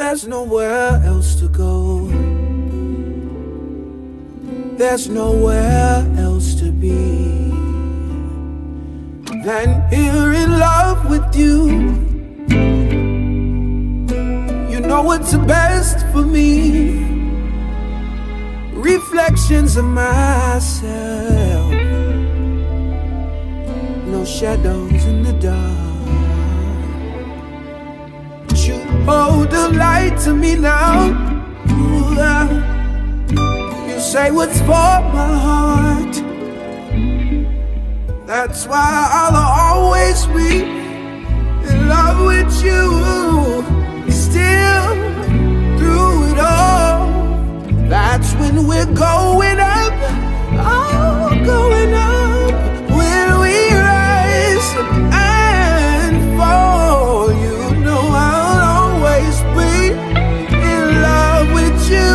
There's nowhere else to go. There's nowhere else to be than here in love with you. You know what's the best for me. Reflections of myself, no shadows in the dark. You hold the light to me now. Ooh, you say what's for my heart. That's why I'll always be in love with you. Still, through it all, that's when we're going up. Oh, going up. When we rise and fall, you know I'll always be in love with you.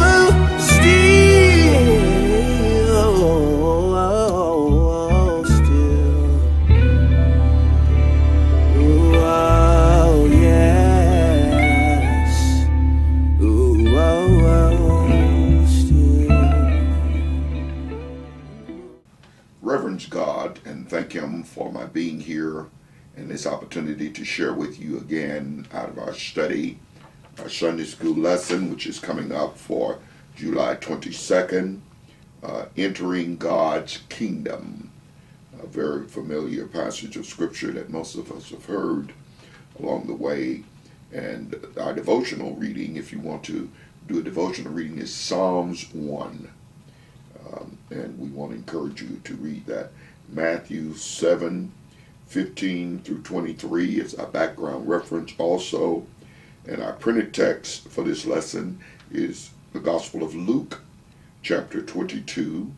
God, and thank Him for my being here and this opportunity to share with you again out of our study, our Sunday school lesson, which is coming up for July 22nd, Entering God's Kingdom, a very familiar passage of Scripture that most of us have heard along the way. And our devotional reading, if you want to do a devotional reading, is Psalms 1. And we want to encourage you to read that. Matthew 7:15 through 23 is our background reference also. And our printed text for this lesson is the Gospel of Luke, chapter 13,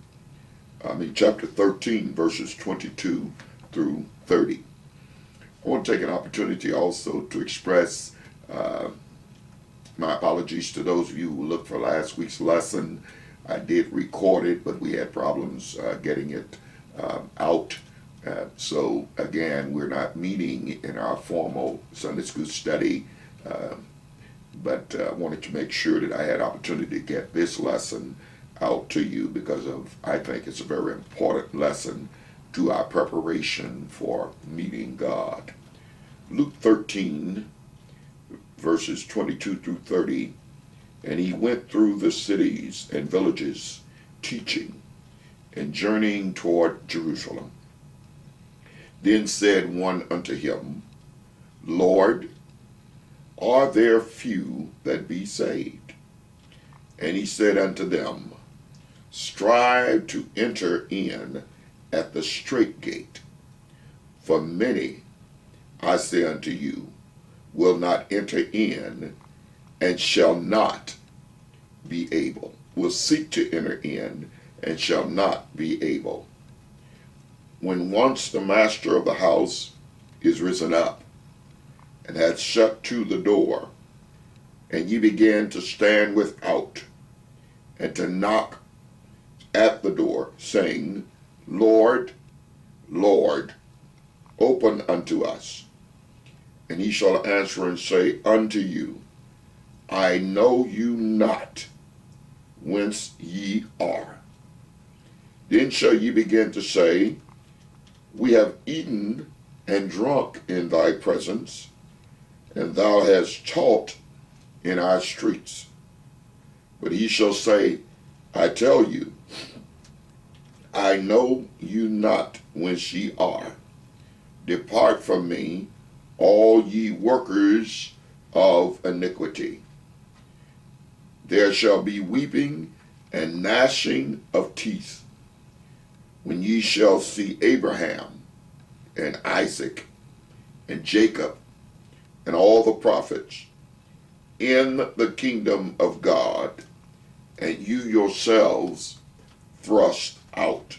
verses 22 through 30. I want to take an opportunity also to express my apologies to those of you who looked for last week's lesson. I did record it, but we had problems getting it out. So again, we're not meeting in our formal Sunday school study, but I wanted to make sure that I had opportunity to get this lesson out to you because I think it's a very important lesson to our preparation for meeting God. Luke 13, verses 22 through 30. And he went through the cities and villages, teaching and journeying toward Jerusalem. Then said one unto him, Lord, are there few that be saved? And he said unto them, Strive to enter in at the strait gate, for many, I say unto you, will not enter in, and shall not be able, will seek to enter in, and shall not be able. When once the master of the house is risen up, and hath shut to the door, and ye begin to stand without, and to knock at the door, saying, Lord, Lord, open unto us. And he shall answer and say unto you, I know you not whence ye are. Then shall ye begin to say, We have eaten and drunk in thy presence, and thou hast taught in our streets. But he shall say, I tell you, I know you not whence ye are. Depart from me, all ye workers of iniquity. There shall be weeping and gnashing of teeth, when ye shall see Abraham and Isaac and Jacob and all the prophets in the kingdom of God, and you yourselves thrust out.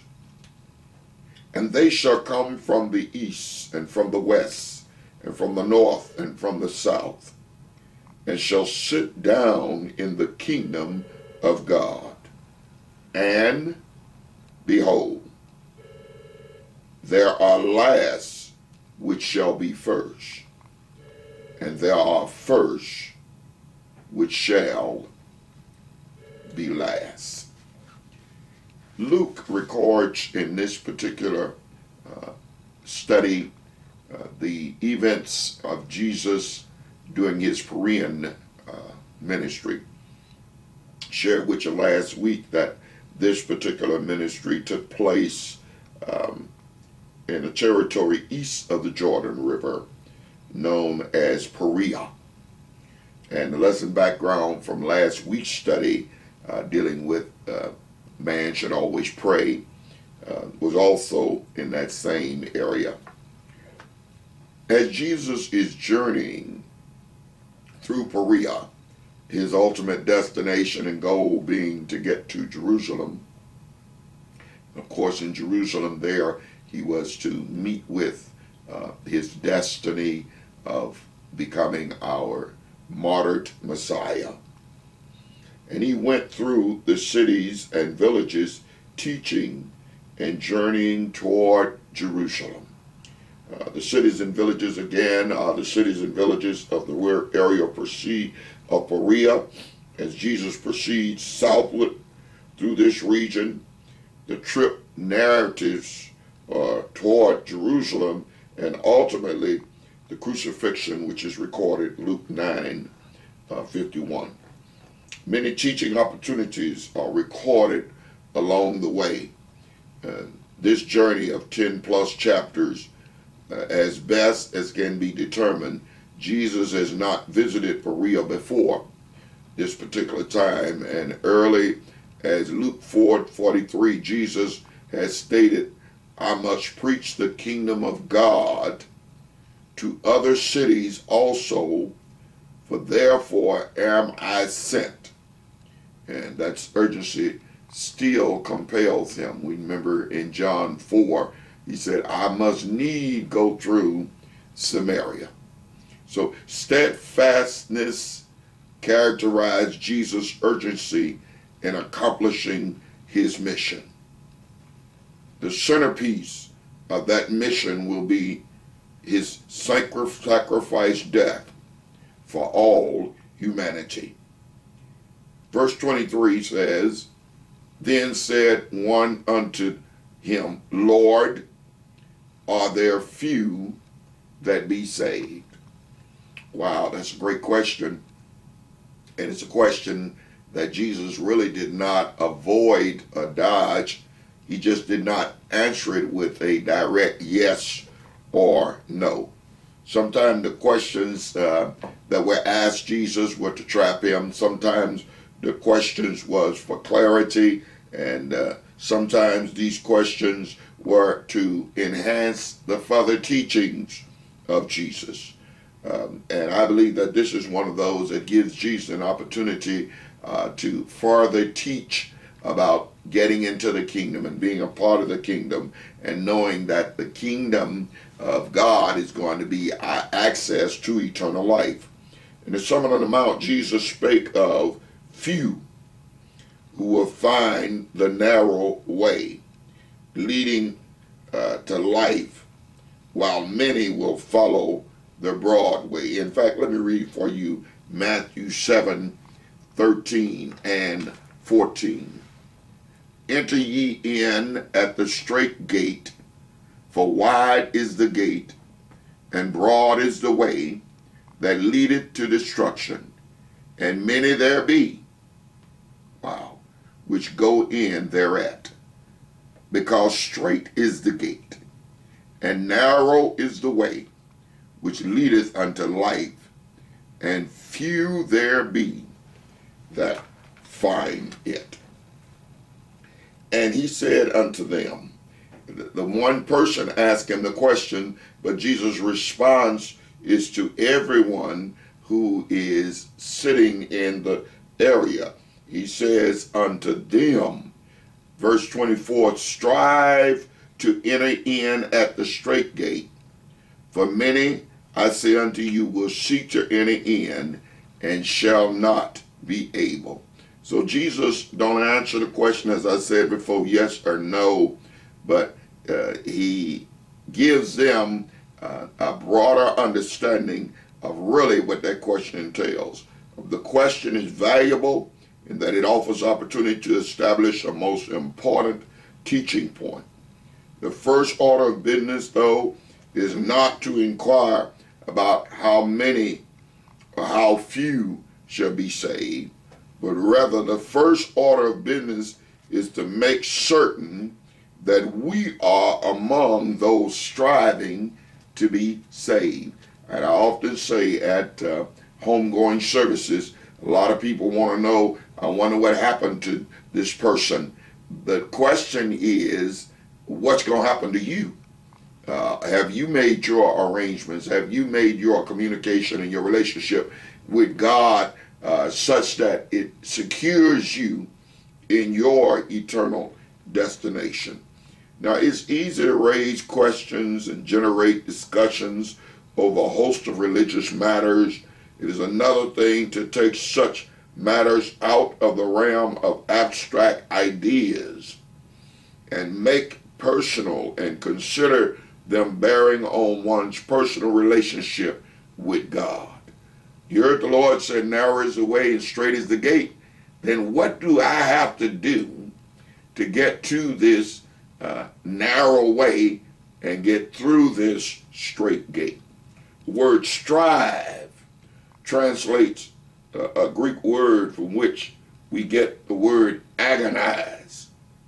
And they shall come from the east and from the west and from the north and from the south, and shall sit down in the kingdom of God. And behold, there are last which shall be first, and there are first which shall be last. Luke records in this particular study the events of Jesus during his Perean ministry. Shared with you last week that this particular ministry took place in a territory east of the Jordan River known as Perea. And the lesson background from last week's study dealing with man should always pray was also in that same area. As Jesus is journeying through Perea, his ultimate destination and goal being to get to Jerusalem. Of course, in Jerusalem there, he was to meet with his destiny of becoming our martyred Messiah. And he went through the cities and villages teaching and journeying toward Jerusalem. The cities and villages, again, are the cities and villages of the area of Perea. As Jesus proceeds southward through this region, the trip narratives toward Jerusalem and ultimately the crucifixion, which is recorded Luke 9:51. Many teaching opportunities are recorded along the way. This journey of 10+ chapters, as best as can be determined, Jesus has not visited Perea before this particular time, and early as Luke 4:43, Jesus has stated, "I must preach the kingdom of God to other cities also, for therefore am I sent." And that's urgency still compels him. We remember in John 4, he said, "I must need go through Samaria." So steadfastness characterized Jesus' urgency in accomplishing his mission. The centerpiece of that mission will be his sacrifice death for all humanity. Verse 23 says, "Then said one unto him, Lord, are there few that be saved?" Wow, that's a great question. And it's a question that Jesus really did not avoid or dodge. He just did not answer it with a direct yes or no. Sometimes the questions that were asked Jesus were to trap him. Sometimes the questions was for clarity. And sometimes these questions were to enhance the further teachings of Jesus. And I believe that this is one of those that gives Jesus an opportunity to further teach about getting into the kingdom and being a part of the kingdom and knowing that the kingdom of God is going to be access to eternal life. In the Sermon on the Mount, Jesus spake of few who will find the narrow way leading to life, while many will follow the broad way. In fact, let me read for you Matthew 7:13 and 14. "Enter ye in at the strait gate, for wide is the gate, and broad is the way that leadeth to destruction, and many there be, wow, which go in thereat. Because strait is the gate, and narrow is the way which leadeth unto life, and few there be that find it. And he said unto them," the one person asked him the question, but Jesus' response is to everyone who is sitting in the area. He says unto them, verse 24, "Strive to enter in at the strait gate, for many, I say unto you, will seek to enter in and shall not be able." So Jesus don't answer the question, as I said before, yes or no, but he gives them a broader understanding of really what that question entails. The question is valuable in that it offers opportunity to establish a most important teaching point. The first order of business, though, is not to inquire about how many or how few shall be saved, but rather the first order of business is to make certain that we are among those striving to be saved. And I often say at homegoing services, a lot of people want to know, I wonder what happened to this person. The question is, what's going to happen to you? Have you made your arrangements? Have you made your communication and your relationship with God such that it secures you in your eternal destination? Now, it's easy to raise questions and generate discussions over a host of religious matters. It is another thing to take such matters out of the realm of abstract ideas and make personal and consider them bearing on one's personal relationship with God. You heard the Lord say, narrow is the way and straight is the gate. Then what do I have to do to get to this narrow way and get through this straight gate? The word strive translates a Greek word from which we get the word agonize.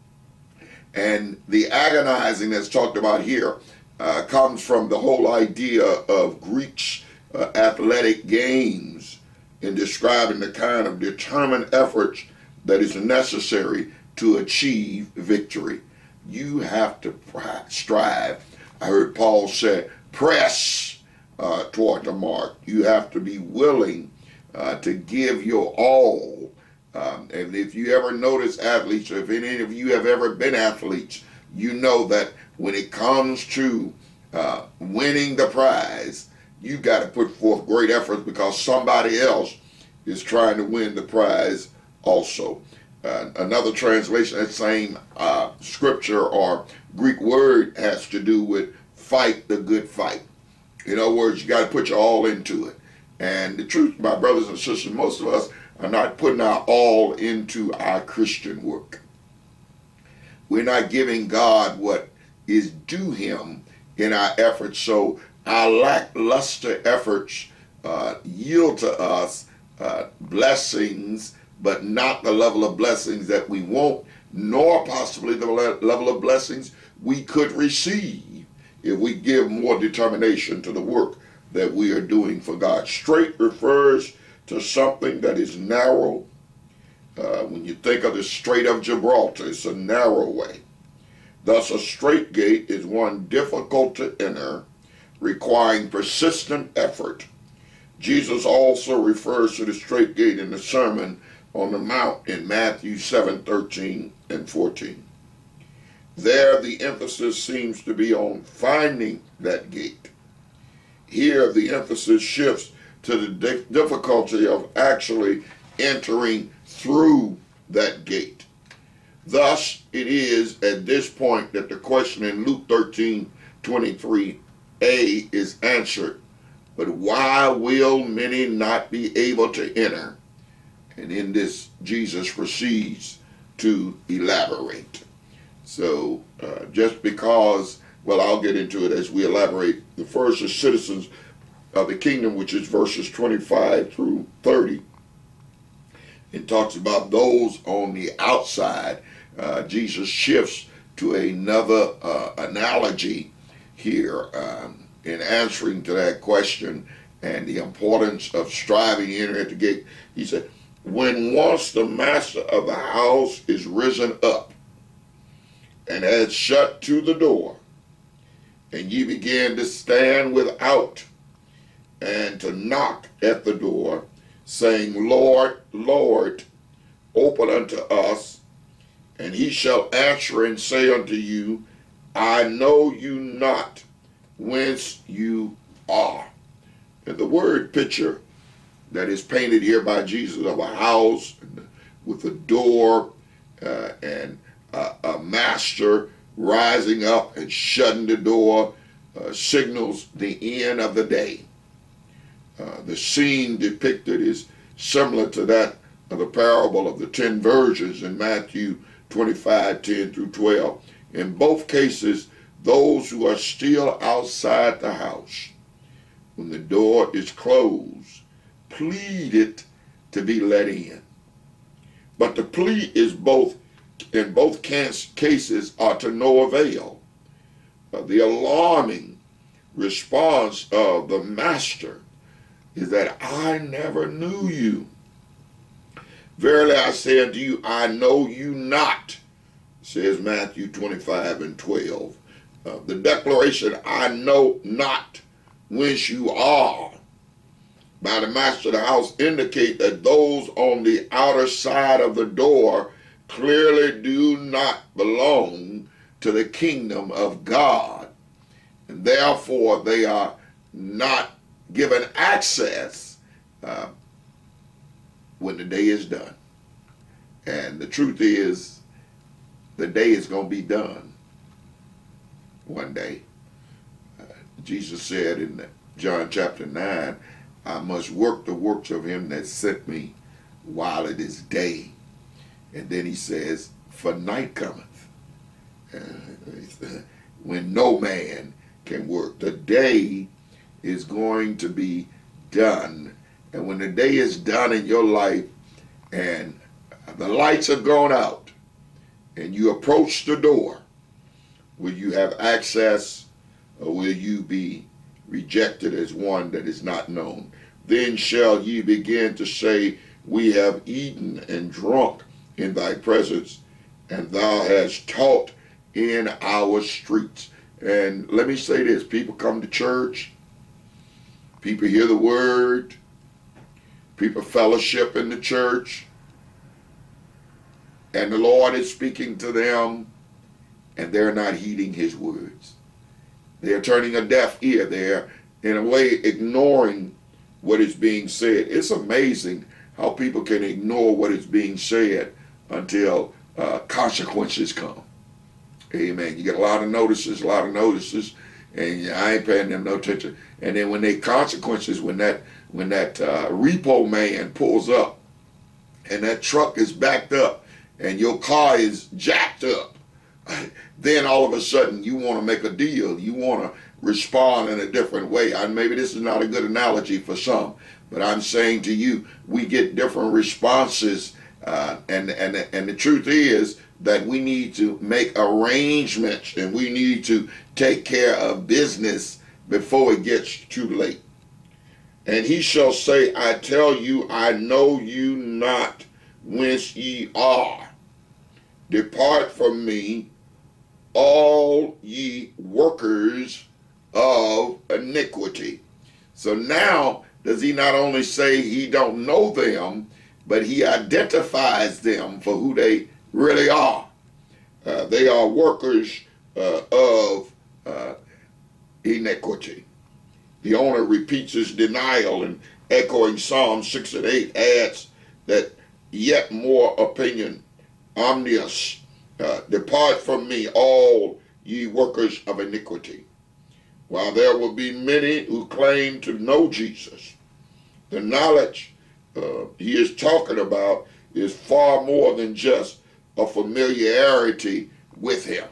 And the agonizing that's talked about here comes from the whole idea of Greeks' athletic games in describing the kind of determined efforts that is necessary to achieve victory. You have to strive. I heard Paul say, press toward the mark. You have to be willing to give your all. And if you ever notice athletes, or if any of you have ever been athletes, you know that when it comes to winning the prize, you got to put forth great efforts because somebody else is trying to win the prize also. Another translation of that same scripture or Greek word has to do with fight the good fight. In other words, you got to put your all into it. And the truth, my brothers and sisters, most of us are not putting our all into our Christian work. We're not giving God what is due him in our efforts. So our lackluster efforts yield to us blessings, but not the level of blessings that we want, nor possibly the level of blessings we could receive if we give more determination to the work that we are doing for God. Straight refers to something that is narrow. When you think of the Strait of Gibraltar, it's a narrow way. Thus, a straight gate is one difficult to enter, requiring persistent effort. Jesus also refers to the straight gate in the Sermon on the Mount in Matthew 7:13 and 14. There, the emphasis seems to be on finding that gate. Here, the emphasis shifts to the difficulty of actually entering through that gate. Thus, it is at this point that the question in Luke 13:23a is answered. But why will many not be able to enter? And in this, Jesus proceeds to elaborate. So just because, well, I'll get into it as we elaborate. The first is citizens of the kingdom, which is verses 25 through 30. It talks about those on the outside. Jesus shifts to another analogy here in answering to that question and the importance of striving to enter at the gate. He said, when once the master of the house is risen up and has shut to the door, and ye begin to stand without and to knock at the door, saying, Lord, Lord, open unto us. And he shall answer and say unto you, I know you not whence you are. And the word picture that is painted here by Jesus of a house with a door and a master rising up and shutting the door signals the end of the day. The scene depicted is similar to that of the parable of the 10 virgins in Matthew 25, 10 through 12. In both cases, those who are still outside the house, when the door is closed, pleaded to be let in. But the plea is in both cases are to no avail. The alarming response of the master is that I never knew you. Verily I say unto you, I know you not, says Matthew 25 and 12. The declaration, I know not whence you are, by the master of the house indicate that those on the outer side of the door clearly do not belong to the kingdom of God. And therefore they are not given access when the day is done. And the truth is, the day is going to be done one day. Jesus said in John chapter 9, I must work the works of him that sent me while it is day. And then he says, for night cometh, when no man can work. The day is going to be done. And when the day is done in your life and the lights have gone out and you approach the door, will you have access or will you be rejected as one that is not known? Then shall ye begin to say, we have eaten and drunk in thy presence, and thou hast taught in our streets. And let me say this, people come to church, people hear the word, people fellowship in the church, and the Lord is speaking to them, and they're not heeding his words. They're turning a deaf ear. They're, in a way, ignoring what is being said. It's amazing how people can ignore what is being said until consequences come. Amen. You get a lot of notices, and I ain't paying them no attention. And then when they consequences, when that repo man pulls up, and that truck is backed up, and your car is jacked up, then all of a sudden you want to make a deal. You want to respond in a different way. And maybe this is not a good analogy for some, but I'm saying to you, we get different responses. And the truth is that we need to make arrangements and we need to take care of business before it gets too late. And he shall say, I tell you, I know you not whence ye are. Depart from me, all ye workers of iniquity. So now, does he not only say he don't know them, but he identifies them for who they really are. They are workers of iniquity. The owner repeats his denial and echoing Psalm 6 and 8 adds that yet more opinion, omnius, depart from me, all ye workers of iniquity. While there will be many who claim to know Jesus, the knowledge he is talking about is far more than just a familiarity with him.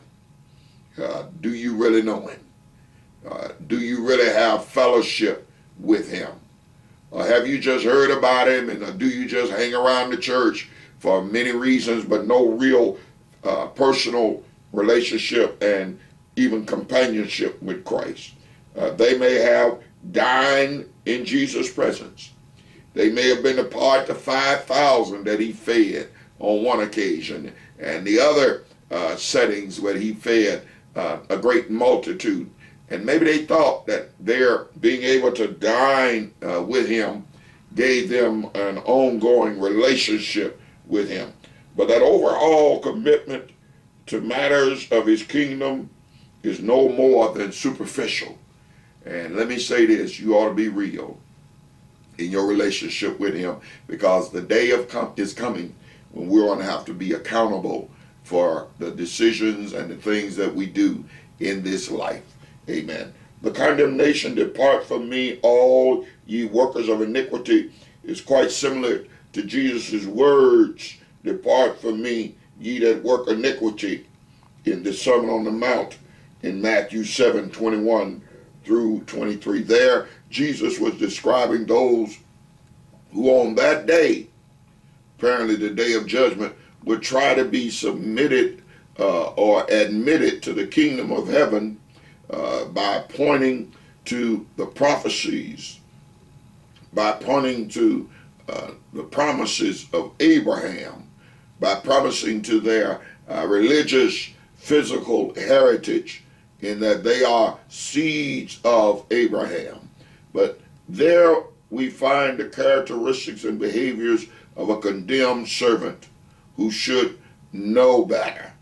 Do you really know him? Do you really have fellowship with him? Or have you just heard about him, and do you just hang around the church for many reasons but no real personal relationship and even companionship with Christ? They may have dined in Jesus' presence. They may have been a part of 5,000 that he fed on one occasion, and the other settings where he fed a great multitude. And maybe they thought that their being able to dine with him gave them an ongoing relationship with him. But that overall commitment to matters of his kingdom is no more than superficial. And let me say this, you ought to be real in your relationship with him, because the day is coming when we're going to have to be accountable for the decisions and the things that we do in this life. Amen. The condemnation, depart from me, all ye workers of iniquity, is quite similar to Jesus' words, "Depart from me, ye that work iniquity," in the Sermon on the Mount in Matthew 7:21 through 23. There, Jesus was describing those who on that day, apparently the day of judgment, would try to be submitted or admitted to the kingdom of heaven by pointing to the prophecies, by pointing to the promises of Abraham, by promising to their religious, physical heritage, in that they are seeds of Abraham. But there we find the characteristics and behaviors of a condemned servant who should know better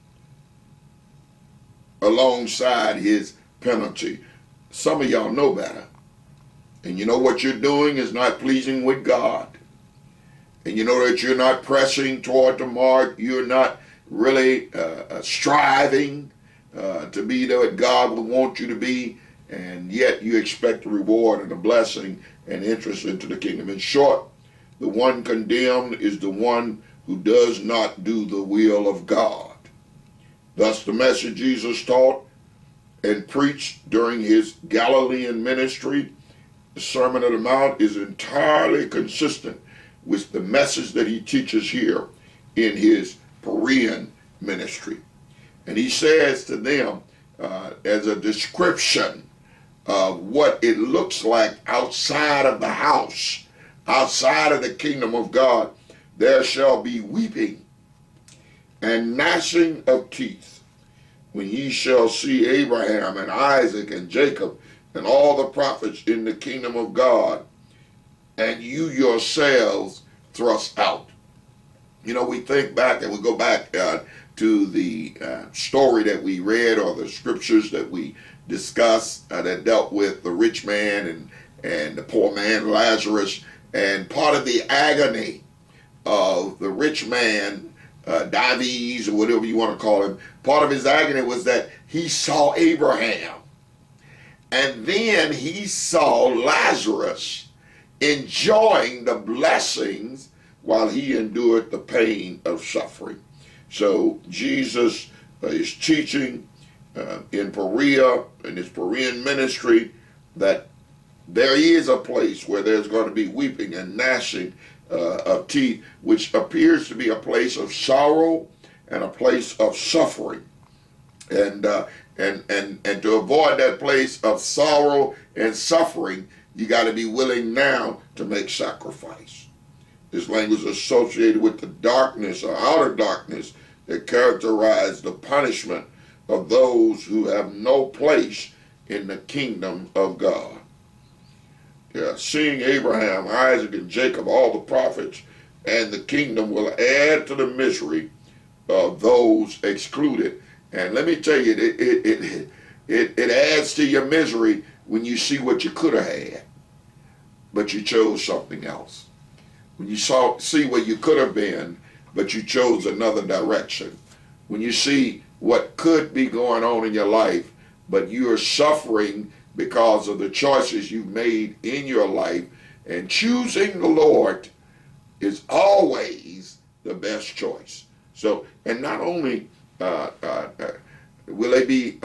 alongside his penalty. Some of y'all know better. And you know what you're doing is not pleasing with God. And you know that you're not pressing toward the mark. You're not really striving to be what God would want you to be. And yet you expect a reward and a blessing and interest into the kingdom. In short, the one condemned is the one who does not do the will of God. Thus the message Jesus taught and preached during his Galilean ministry, the Sermon on the Mount, is entirely consistent with the message that he teaches here in his Perean ministry. And he says to them, as a description of what it looks like outside of the house, outside of the kingdom of God, there shall be weeping and gnashing of teeth when ye shall see Abraham and Isaac and Jacob and all the prophets in the kingdom of God, and you yourselves thrust out. You know, we think back and we go back to the story that we read, or the scriptures that we discussed that dealt with the rich man and the poor man Lazarus. And part of the agony of the rich man, Dives, or whatever you want to call him, part of his agony was that he saw Abraham. And then he saw Lazarus enjoying the blessings while he endured the pain of suffering. So Jesus is teaching in Perea, in his Perean ministry, that there is a place where there's going to be weeping and gnashing of teeth, which appears to be a place of sorrow and a place of suffering. And to avoid that place of sorrow and suffering, you got to be willing now to make sacrifice. This language is associated with the darkness or outer darkness that characterize the punishment of those who have no place in the kingdom of God. Yeah, seeing Abraham, Isaac, and Jacob, all the prophets, and the kingdom will add to the misery of those excluded. And let me tell you, it adds to your misery when you see what you could have had, but you chose something else. When you see what you could have been, but you chose another direction. When you see what could be going on in your life, but you are suffering because of the choices you've made in your life, and choosing the Lord is always the best choice. So, and not only will they be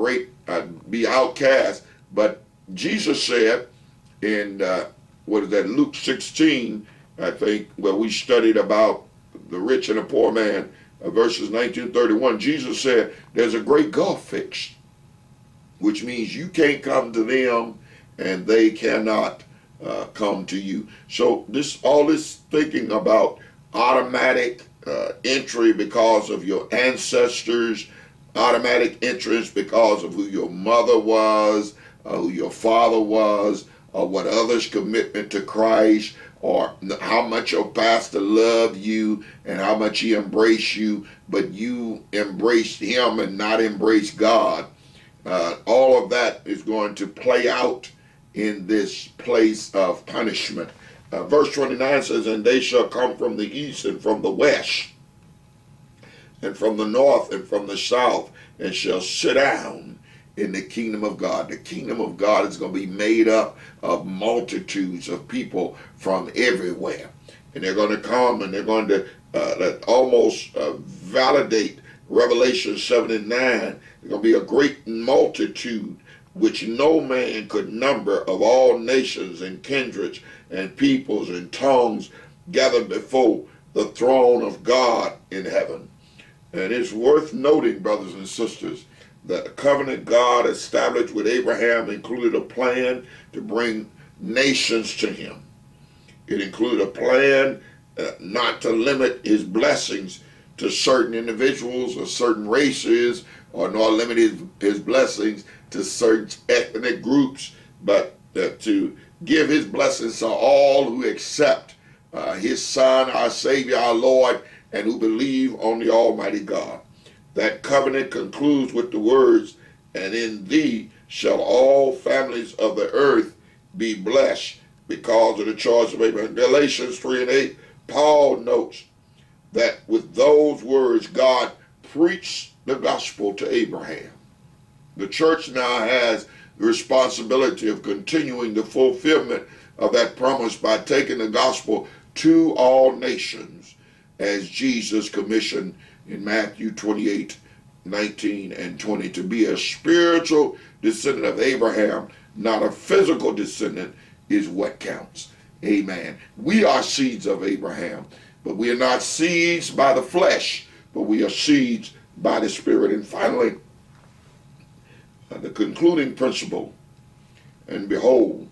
be outcast, but Jesus said in Luke 16, I think, where we studied about the rich and the poor man, verses 19-31, Jesus said there's a great gulf fixed, which means you can't come to them and they cannot come to you. So all this thinking about automatic entry because of your ancestors, automatic entrance because of who your mother was, who your father was, or what others' commitment to Christ, or how much your pastor loved you and how much he embraced you, but you embraced him and not embraced God. All of that is going to play out in this place of punishment. Verse 29 says, and they shall come from the east and from the west, and from the north and from the south, and shall sit down in the kingdom of God. The kingdom of God is going to be made up of multitudes of people from everywhere. And they're going to come and they're going to almost validate Revelation 7 and 9. There's going to be a great multitude which no man could number, of all nations and kindreds and peoples and tongues gathered before the throne of God in heaven. And it's worth noting, brothers and sisters, that the covenant God established with Abraham included a plan to bring nations to him. It included a plan not to limit his blessings to certain individuals or certain races, or nor limit his blessings to certain ethnic groups, but to give his blessings to all who accept his Son, our Savior, our Lord, and who believe on the Almighty God. That covenant concludes with the words, "And in thee shall all families of the earth be blessed because of the choice of Abraham." Galatians 3 and 8, Paul notes that with those words, God preached the gospel to Abraham. The church now has the responsibility of continuing the fulfillment of that promise by taking the gospel to all nations, as Jesus commissioned in Matthew 28, 19 and 20, to be a spiritual descendant of Abraham, not a physical descendant, is what counts. Amen. We are seeds of Abraham, but we are not seeds by the flesh, but we are seeds by the Spirit. And finally, the concluding principle, and behold,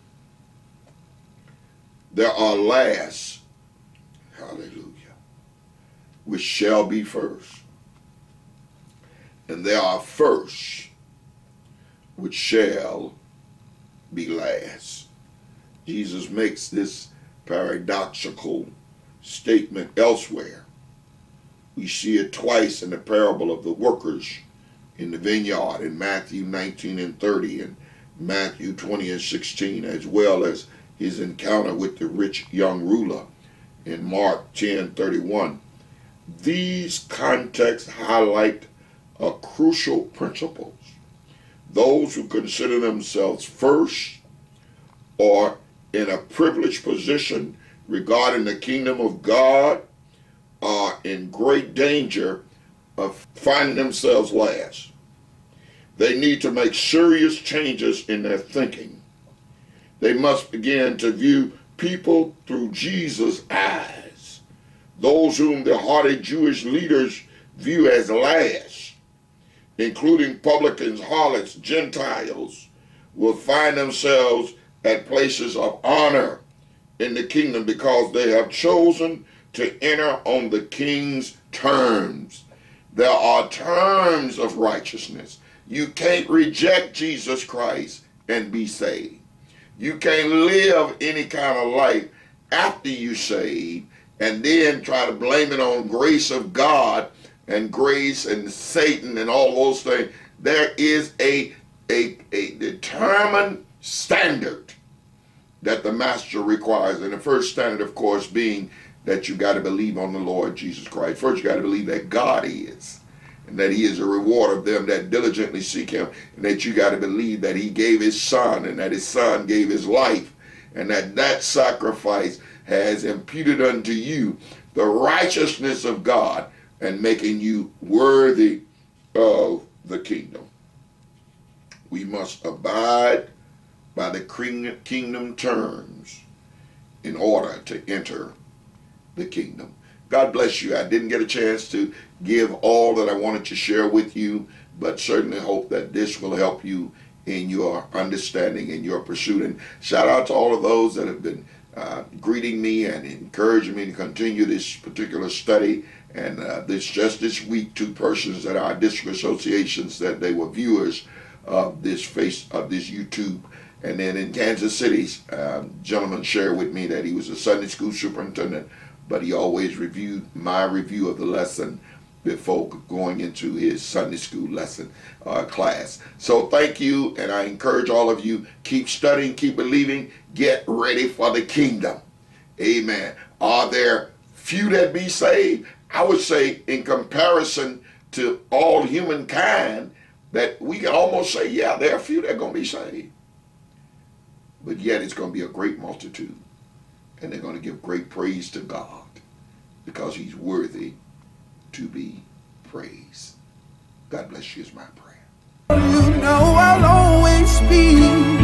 there are last, hallelujah, which shall be first, and there are first which shall be last. Jesus makes this paradoxical statement elsewhere. We see it twice in the parable of the workers in the vineyard in Matthew 19 and 30 and Matthew 20 and 16, as well as his encounter with the rich young ruler in Mark 10:31. These contexts highlight a crucial principle. Those who consider themselves first or in a privileged position regarding the kingdom of God are in great danger of finding themselves last. They need to make serious changes in their thinking. They must begin to view people through Jesus' eyes. Those whom the haughty Jewish leaders view as last, including publicans, harlots, Gentiles, will find themselves at places of honor in the kingdom because they have chosen to enter on the king's terms. There are terms of righteousness. You can't reject Jesus Christ and be saved. You can't live any kind of life after you saved and then try to blame it on grace of God and grace and Satan and all those things. There is a determined standard that the master requires. And the first standard, of course, being that you got to believe on the Lord Jesus Christ. First, you got to believe that God is, and that he is a reward of them that diligently seek him, and that you got to believe that he gave his son, and that his son gave his life, and that that sacrifice has imputed unto you the righteousness of God and making you worthy of the kingdom. We must abide by the kingdom terms in order to enter the kingdom. God bless you. I didn't get a chance to give all that I wanted to share with you, but certainly hope that this will help you in your understanding and your pursuit. And shout out to all of those that have been greeting me and encouraging me to continue this particular study. And this week, 2 persons at our district associations that they were viewers of this YouTube. And then in Kansas City, a gentleman shared with me that he was a Sunday school superintendent, but he always reviewed my review of the lesson before going into his Sunday school lesson class. So thank you, and I encourage all of you, keep studying, keep believing, get ready for the kingdom. Amen. Are there few that be saved? I would say in comparison to all humankind, that we can almost say, yeah, there are a few that are going to be saved. But yet it's going to be a great multitude. And they're going to give great praise to God because he's worthy to be praised. God bless you is my prayer. You know I'll always be